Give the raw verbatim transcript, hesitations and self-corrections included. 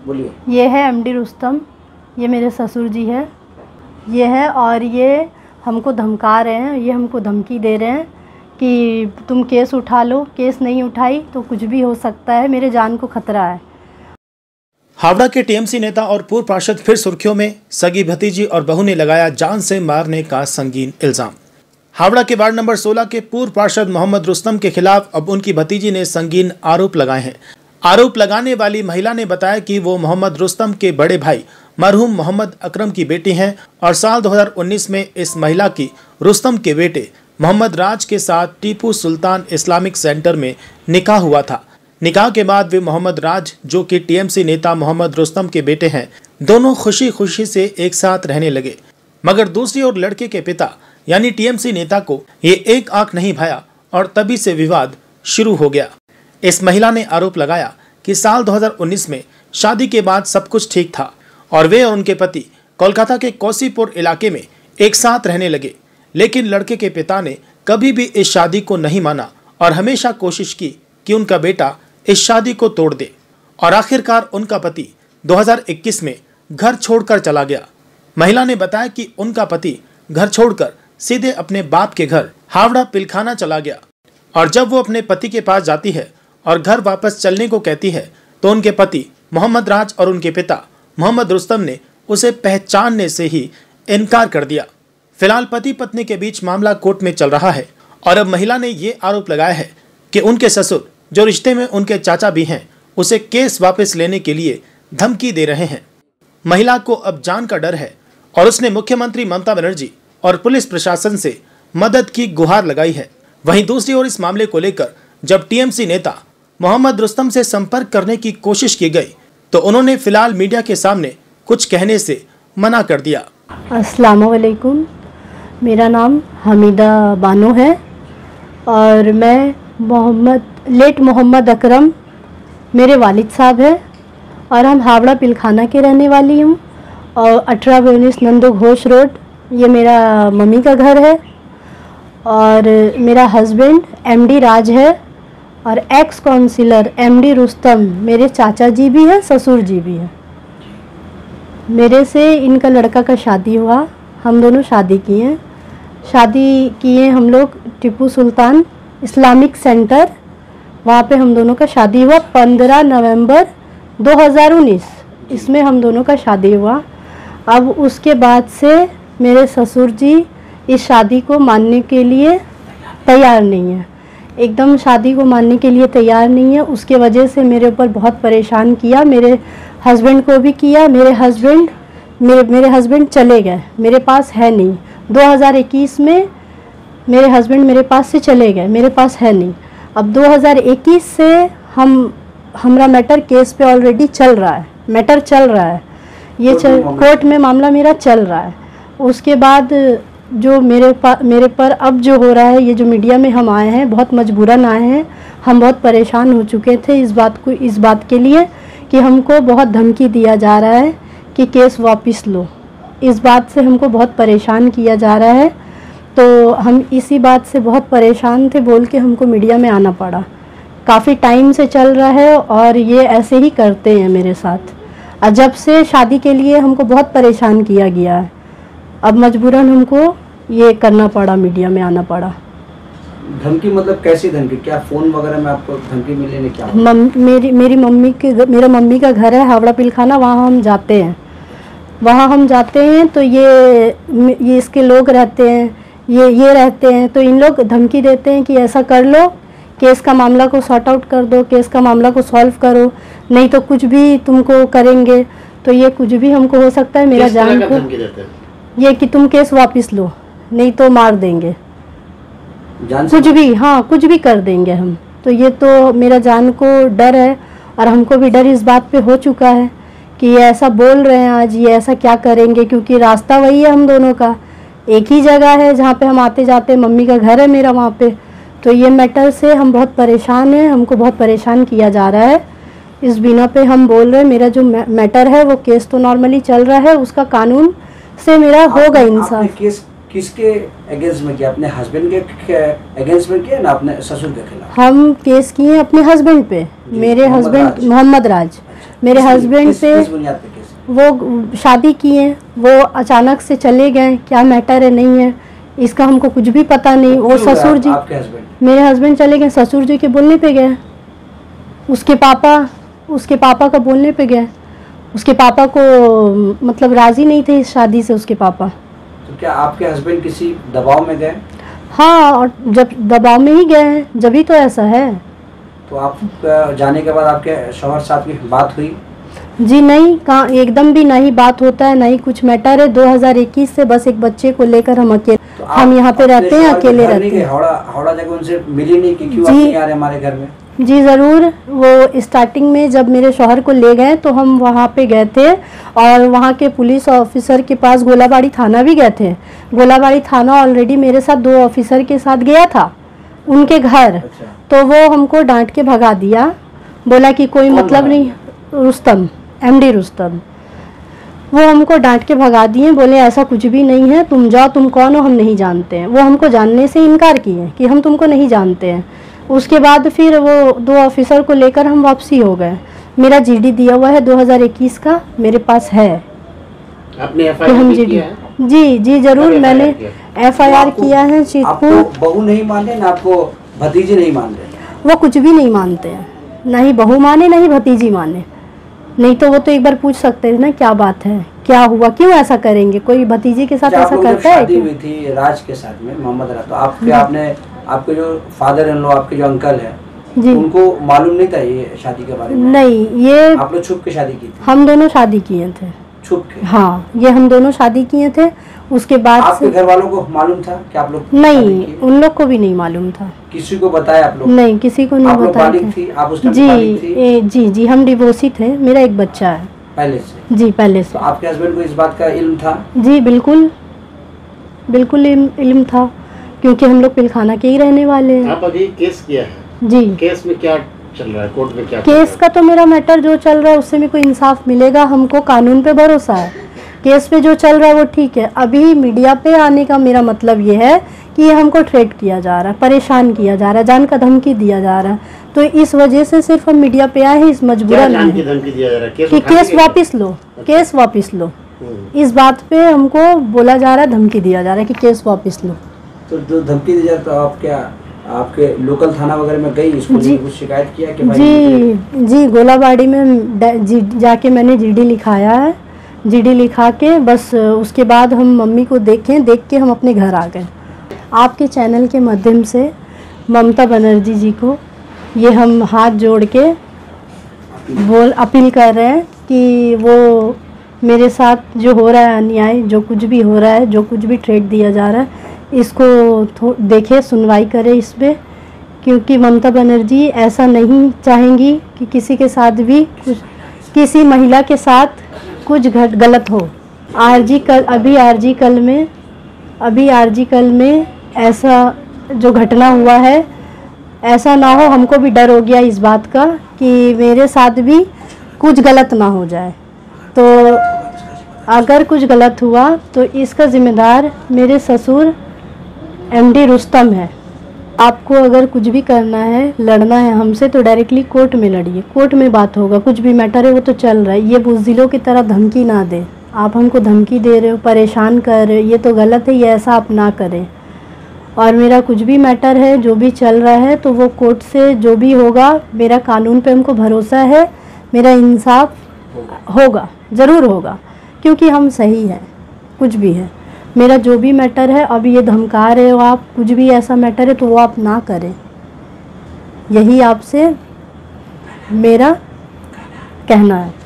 बोलिए। ये है एमडी रुस्तम, ये मेरे ससुर जी है, ये है, और ये हमको धमका रहे हैं, ये हमको धमकी दे रहे हैं कि तुम केस उठा लो, केस नहीं उठाई तो कुछ भी हो सकता है, मेरे जान को खतरा है। हावड़ा के टीएमसी नेता और पूर्व पार्षद फिर सुर्खियों में, सगी भतीजी और बहू ने लगाया जान से मारने का संगीन इल्जाम। हावड़ा के वार्ड नंबर सोलह के पूर्व पार्षद मोहम्मद रुस्तम के खिलाफ अब उनकी भतीजी ने संगीन आरोप लगाए हैं। आरोप लगाने वाली महिला ने बताया कि वो मोहम्मद रुस्तम के बड़े भाई मरहूम मोहम्मद अकरम की बेटी हैं और साल दो हज़ार उन्नीस में इस महिला की रुस्तम के बेटे मोहम्मद राज के साथ टीपू सुल्तान इस्लामिक सेंटर में निकाह हुआ था। निकाह के बाद वे मोहम्मद राज, जो कि टीएमसी नेता मोहम्मद रुस्तम के बेटे हैं, दोनों खुशी खुशी से एक साथ रहने लगे। मगर दूसरी ओर लड़के के पिता यानी टीएमसी नेता को ये एक आंख नहीं भाया और तभी से विवाद शुरू हो गया। इस महिला ने आरोप लगाया कि साल दो हज़ार उन्नीस में शादी के बाद सब कुछ ठीक था और वे और उनके पति कोलकाता के कोसीपुर इलाके में एक साथ रहने लगे, लेकिन लड़के के पिता ने कभी भी इस शादी को नहीं माना और हमेशा कोशिश की कि उनका बेटा इस शादी को तोड़ दे और आखिरकार उनका पति दो हज़ार इक्कीस में घर छोड़कर चला गया। महिला ने बताया कि उनका पति घर छोड़कर सीधे अपने बाप के घर हावड़ा पिलखाना चला गया और जब वो अपने पति के पास जाती है और घर वापस चलने को कहती है तो उनके पति मोहम्मद राज और उनके पिता मोहम्मद रुस्तम ने उसे पहचानने से ही इनकार कर दिया। फिलहाल पति पत्नी के बीच मामला कोर्ट में चल रहा है और अब महिला ने ये आरोप लगाया है कि उनके ससुर, जो रिश्ते में उनके चाचा भी हैं, उसे केस वापस लेने के लिए धमकी दे रहे हैं। महिला को अब जान का डर है और उसने मुख्यमंत्री ममता बनर्जी और पुलिस प्रशासन से मदद की गुहार लगाई है। वहीं दूसरी ओर इस मामले को लेकर जब टीएमसी नेता मोहम्मद रुस्तम से संपर्क करने की कोशिश की गई तो उन्होंने फिलहाल मीडिया के सामने कुछ कहने से मना कर दिया। अस्सलाम वालेकुम, मेरा नाम हमीदा बानो है और मैं मोहम्मद लेट मोहम्मद अकरम मेरे वालिद साहब हैं और हम हावड़ा पिलखाना के रहने वाली हूँ और अठारह उन्नीस नंदो घोष रोड ये मेरा मम्मी का घर है और मेरा हस्बैंड एमडी राज है और एक्स काउंसिलर एमडी रुस्तम मेरे चाचा जी भी हैं, ससुर जी भी हैं। मेरे से इनका लड़का का शादी हुआ, हम दोनों शादी किए हैं शादी किए हम लोग टीपू सुल्तान इस्लामिक सेंटर, वहाँ पे हम दोनों का शादी हुआ पंद्रह नवंबर दो हज़ार उन्नीस, इसमें हम दोनों का शादी हुआ। अब उसके बाद से मेरे ससुर जी इस शादी को मानने के लिए तैयार नहीं है, एकदम शादी को मानने के लिए तैयार नहीं है। उसके वजह से मेरे ऊपर बहुत परेशान किया, मेरे हस्बैंड को भी किया। मेरे हस्बैंड मेरे मेरे हस्बैंड चले गए, मेरे पास है नहीं। दो हज़ार इक्कीस में मेरे हस्बैंड मेरे पास से चले गए, मेरे पास है नहीं। अब दो हज़ार इक्कीस से हम हमारा मैटर केस पे ऑलरेडी चल रहा है, मैटर चल रहा है, ये चल कोर्ट में मामला मेरा चल रहा है। उसके बाद जो मेरे पा मेरे पर अब जो हो रहा है, ये जो मीडिया में हम आए हैं, बहुत मजबूरन आए हैं, हम बहुत परेशान हो चुके थे इस बात को इस बात के लिए कि हमको बहुत धमकी दिया जा रहा है कि केस वापस लो। इस बात से हमको बहुत परेशान किया जा रहा है, तो हम इसी बात से बहुत परेशान थे, बोल के हमको मीडिया में आना पड़ा। काफ़ी टाइम से चल रहा है और ये ऐसे ही करते हैं मेरे साथ। और जब से शादी के लिए हमको बहुत परेशान किया गया है, अब मजबूरन हमको ये करना पड़ा, मीडिया में आना पड़ा। धमकी मतलब कैसी धमकी? क्या फ़ोन वगैरह में आपको धमकी मिलने ने क्या? मम, मेरी मेरी मम्मी के मेरा मम्मी का घर है हावड़ा पिलखाना, वहाँ हम जाते हैं वहाँ हम जाते हैं तो ये ये इसके लोग रहते हैं, ये ये रहते हैं, तो इन लोग धमकी देते हैं कि ऐसा कर लो, केस का मामला को सॉर्ट आउट कर दो, केस का मामला को सॉल्व करो, नहीं तो कुछ भी तुमको करेंगे। तो ये कुछ भी हमको हो सकता है, मेरा जान को ये कि तुम केस वापस लो, नहीं तो मार देंगे, कुछ भी, हाँ कुछ भी कर देंगे हम। तो ये तो मेरा जान को डर है और हमको भी डर इस बात पे हो चुका है कि ये ऐसा बोल रहे हैं आज, ये ऐसा क्या करेंगे, क्योंकि रास्ता वही है हम दोनों का, एक ही जगह है जहाँ पे हम आते जाते, मम्मी का घर है मेरा वहाँ पे। तो ये मैटर से हम बहुत परेशान हैं, हमको बहुत परेशान किया जा रहा है। इस बिना पे हम बोल रहे हैं, मेरा जो मैटर है वो केस तो नॉर्मली चल रहा है, उसका कानून से मेरा होगा इंसाफ। केस किसके अगेंस्ट में किया? अपने हस्बैंड के अगेंस्ट में किया ना अपने ससुर के खिलाफ? हम केस किए अपने हस्बैंड पे, मेरे हस्बैंड मोहम्मद राज, मेरे किस- हस्बैंड किस- पे किस बुनियाद पे केस? वो शादी किए, वो अचानक से चले गए, क्या मैटर है नहीं है इसका हमको कुछ भी पता नहीं। वो क्यों हुआ ससुर आप- जी, आपके हस्बैंड मेरे हस्बैंड चले गए, ससुर जी के बोलने पे गए, उसके पापा उसके पापा का बोलने पे गए। उसके पापा को मतलब राज़ी नहीं थे इस शादी से उसके पापा। तो क्या आपके हस्बैंड किसी दबाव में गए? हाँ, और जब दबाव में ही गए हैं जभी तो ऐसा है। तो आप अ, जाने के बाद आपके शौहर साथ में बात हुई? जी नहीं, कहाँ, एकदम भी नहीं बात होता है, नहीं कुछ मैटर है। दो हज़ार इक्कीस से बस एक बच्चे को लेकर हम अकेले तो आप हम यहाँ पे अपने रहते हैं, शौहर के अकेले घर नहीं रहते गए? हैं। हावड़ा हावड़ा जाकर उनसे मिली नहीं कि क्यों आप जी। नहीं आ रहे हमारे घर में? जी ज़रूर, वो स्टार्टिंग में जब मेरे शौहर को ले गए तो हम वहाँ पे गए थे और वहाँ के पुलिस ऑफिसर के पास गोलाबाड़ी थाना भी गए थे। गोलाबाड़ी थाना ऑलरेडी मेरे साथ दो ऑफिसर के साथ गया था उनके घर। अच्छा। तो वो हमको डांट के भगा दिया, बोला कि कोई कौन मतलब भगा नहीं। रुस्तम, एमडी रुस्तम, वो हमको डांट के भगा दिए, बोले ऐसा कुछ भी नहीं है, तुम जाओ, तुम कौन हो हम नहीं जानते हैं। वो हमको जानने से इनकार किए कि हम तुमको नहीं जानते हैं। उसके बाद फिर वो दो ऑफिसर को लेकर हम वापसी हो गए। मेरा जीडी दिया हुआ है दो हज़ार इक्कीस का मेरे पास है। आपने कि हम एफआईआर जीडी किया है? जी जी ज़रूर, कब मैंने एफ आई आर किया? एफआईआर आपको- किया है आपको चीतपुर। बहू नहीं मान रहे ना आपको भतीजे नहीं मान रहे? वो कुछ भी नहीं मानते हैं, ना ही बहू माने ना ही भतीजी माने। नहीं तो वो तो एक बार पूछ सकते थे ना क्या बात है, क्या हुआ, क्यों ऐसा करेंगे, कोई भतीजी के साथ अच्छा, आप ऐसा लोग जब करता है शादी क्या? हुई थी राज के साथ में, मोहम्मद राज, तो आपके आपने आपके जो फादर इन लॉ, आपके जो अंकल है, जी उनको मालूम नहीं था ये शादी के बारे में? नहीं, ये आप लोग छुप के शादी की थी? हम दोनों शादी किए थे। छुप के? हाँ, ये हम दोनों शादी किए थे। उसके बाद आपके से घर वालों को मालूम था कि आप लोग शादी नहीं, की? उन लोग को भी नहीं मालूम था। किसी को बताया आप लोग? नहीं, किसी को नहीं आप लोग बताया बालिग था। थी? आप उस टाइम जी बालिग थी ए, जी जी हम डिवोर्सी थे, मेरा एक बच्चा है। पहले से? जी पहले तो से। आपके हस्बैंड को इस बात का इल्म था? जी बिल्कुल, बिल्कुल इल्म इल्म था, क्योंकि हम लोग पिलखाना के ही रहने वाले हैं। आप अभी केस किया है, जी, केस में क्या चल रहा है, कोर्ट में क्या केस का तो मेरा मैटर जो चल रहा है उससे में कोई इंसाफ मिलेगा, हमको कानून पे भरोसा है। केस पे जो चल रहा है वो ठीक है। अभी मीडिया पे आने का मेरा मतलब ये है कि ये हमको थ्रेट किया जा रहा है, परेशान किया जा रहा है, जान का धमकी दिया जा रहा है। तो इस वजह से सिर्फ हम मीडिया पे आए हैं, इस क्या मजबूरन जान की में धमकी दिया जा रहा है? केस कि उठाने केस के लिए? वापस लो, केस वापस लो, हम्म। इस बात पे हमको बोला जा रहा है, धमकी दिया जा रहा है कि केस वापस लो। तो जो धमकी दी जाए तो आप क्या आपके लोकल थाना वगैरह में गई, इसको जी। लेके कुछ शिकायत किया कि भाई जी जी गोलाबाड़ी में डा- जी जाके मैंने जीडी लिखाया है। जीडी लिखा के बस उसके बाद हम मम्मी को देखें, देख के हम अपने घर आ गए। आपके चैनल के माध्यम से ममता बनर्जी जी को ये हम हाथ जोड़ के बोल अपील कर रहे हैं कि वो मेरे साथ जो हो रहा है अन्याय, जो कुछ भी हो रहा है, जो कुछ भी थ्रेट दिया जा रहा है, इसको थो देखे, सुनवाई करे इस पे, क्योंकि ममता बनर्जी ऐसा नहीं चाहेंगी कि किसी के साथ भी कुछ, किसी महिला के साथ कुछ घट गलत हो। आरजी कल अभी आरजी कल में अभी आरजी कल में ऐसा जो घटना हुआ है, ऐसा ना हो। हमको भी डर हो गया इस बात का कि मेरे साथ भी कुछ गलत ना हो जाए। तो अगर कुछ गलत हुआ तो इसका ज़िम्मेदार मेरे ससुर एमडी रुस्तम है। आपको अगर कुछ भी करना है, लड़ना है हमसे, तो डायरेक्टली कोर्ट में लड़िए, कोर्ट में बात होगा। कुछ भी मैटर है वो तो चल रहा है, ये बुज़दिलों की तरह धमकी ना दे। आप हमको धमकी दे रहे हो, परेशान कर रहे हो, ये तो गलत है, ये ऐसा आप ना करें। और मेरा कुछ भी मैटर है, जो भी चल रहा है, तो वो कोर्ट से जो भी होगा, मेरा कानून पे हमको भरोसा है, मेरा इंसाफ होगा, ज़रूर होगा, क्योंकि हम सही हैं। कुछ भी है, मेरा जो भी मैटर है, अब ये धमका रहे हो आप, कुछ भी ऐसा मैटर है तो वो आप ना करें, यही आपसे मेरा कहना है।